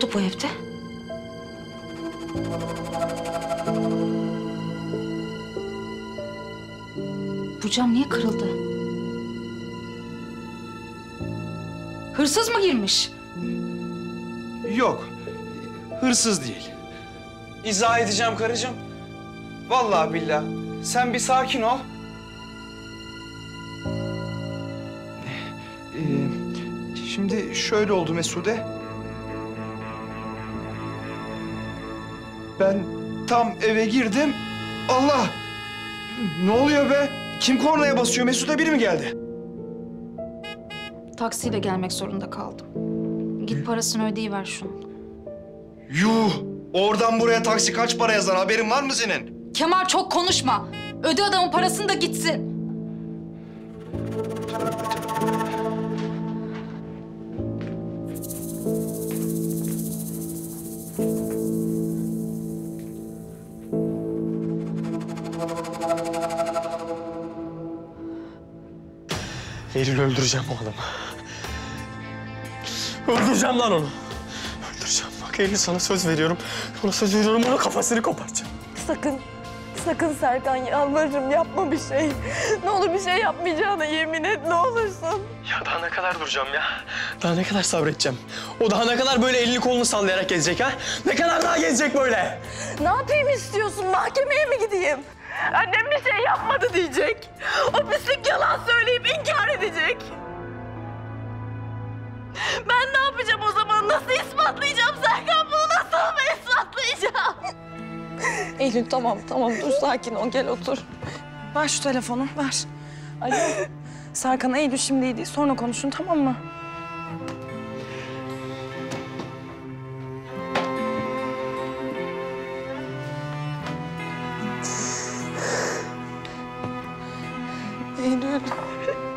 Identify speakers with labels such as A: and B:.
A: oldu bu evde? Bu cam niye kırıldı? Hırsız mı girmiş?
B: Yok, hırsız değil. İzah edeceğim karıcığım. Vallahi billahi. Sen bir sakin ol. Şimdi şöyle oldu Mesude. Ben tam eve girdim. Allah! Ne oluyor be? Kim kornaya basıyor? Mesude biri mi geldi?
A: Taksiyle gelmek zorunda kaldım. Git parasını ödeyiver şunun.
B: Yuh! Oradan buraya taksi kaç para yazar? Haberin var mı senin?
A: Kemal çok konuşma. Öde adamın parasını da gitsin.
C: Eylül öldüreceğim o adamı. Öldüreceğim lan onu. Öldüreceğim. Bak Eylül sana söz veriyorum. Ona söz veriyorum, onun kafasını koparacağım.
D: Sakın, sakın Serkan yalvarırım yapma bir şey. Ne olur bir şey yapmayacağına yemin et ne olursun.
C: Ya daha ne kadar duracağım ya? Daha ne kadar sabredeceğim? O daha ne kadar böyle elini kolunu sallayarak gezecek ha? Ne kadar daha gezecek böyle?
D: Ne yapayım istiyorsun? Mahkemeye mi gideyim? Annem bir şey yapmadı diyecek. O pislik yalan söyleyip inkar edecek. Ben ne yapacağım o zaman? Nasıl ispatlayacağım Serkan? Bunu nasıl mı ispatlayacağım? Eylül tamam dur sakin ol gel otur. Ver şu telefonu ver. Alo. Serkan Eylül şimdi değil sonra konuşun tamam mı? Eylül.